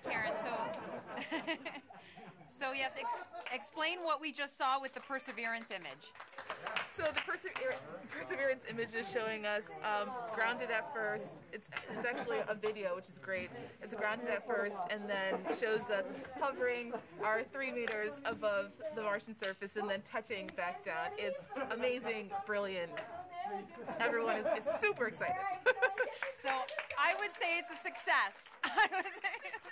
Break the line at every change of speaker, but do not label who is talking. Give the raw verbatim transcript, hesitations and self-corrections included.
Terrence. So, so yes, ex explain what we just saw with the Perseverance image.
So the Persever Perseverance image is showing us um, grounded at first. It's, it's actually a video, which is great. It's grounded at first, and then shows us hovering our three meters above the Martian surface, and then touching back down. It's amazing, brilliant. Everyone is, is super excited.
So I would say it's a success. I would say.